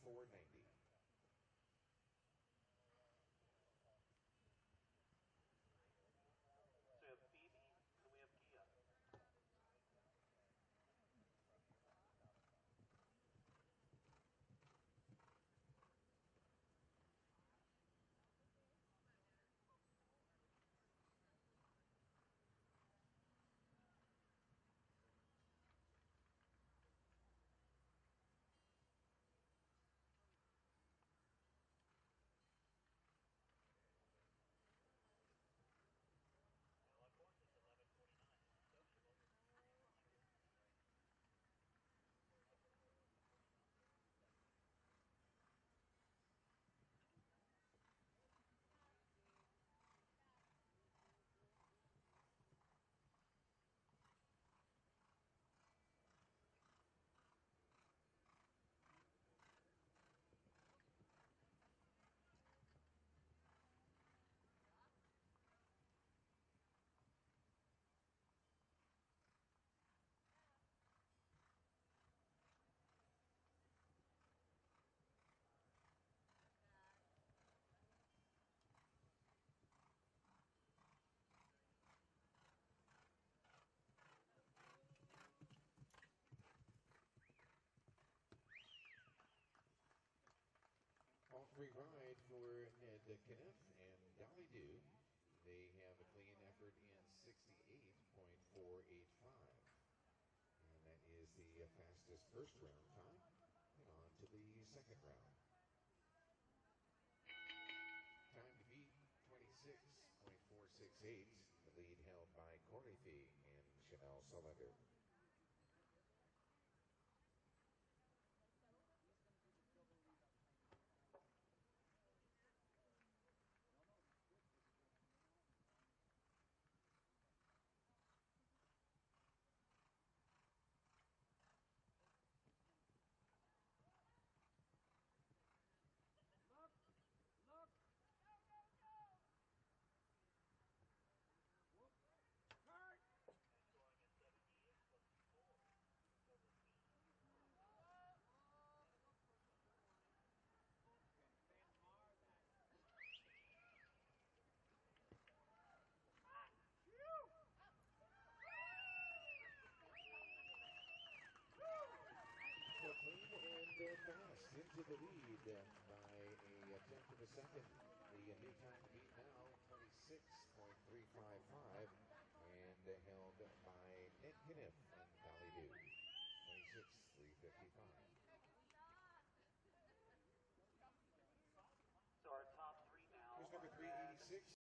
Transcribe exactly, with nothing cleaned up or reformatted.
four ninety. So we have Phoebe and we have Gia. All free ride for Ned Cunnifffe and DOLLYDOO. They have a clean effort in sixty-eight point four eight five. And that is the fastest first round time. And on to the second round. Time to beat twenty-six point four six eight. The lead held by Corniffe and Chanel Solander. Look! Look! Whoop! Turn! So clean and uh, fast into the lead uh, by a tenth of a second. The uh, new time to beat now, twenty-six point three five five, and uh, held by Ned Cunnifffe and DOLLYDOO, twenty-six three fifty-five. So our top three now Here's number are three eighty-six.